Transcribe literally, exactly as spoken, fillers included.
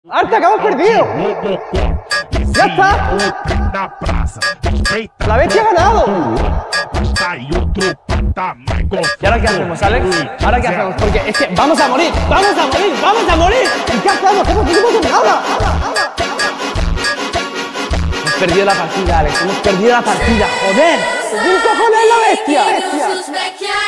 ¡Arte, acabamos perdido! ¡Ya está! ¡La bestia ha ganado! ¿Y ahora qué hacemos, Alex? ¿Ahora qué hacemos? Porque es que vamos a morir, vamos a morir, vamos a morir. ¿Y qué hacemos? ¿Hemos hecho nada? Hemos perdido la partida, Alex, hemos perdido la partida, joder. ¿Quién cojones es la bestia?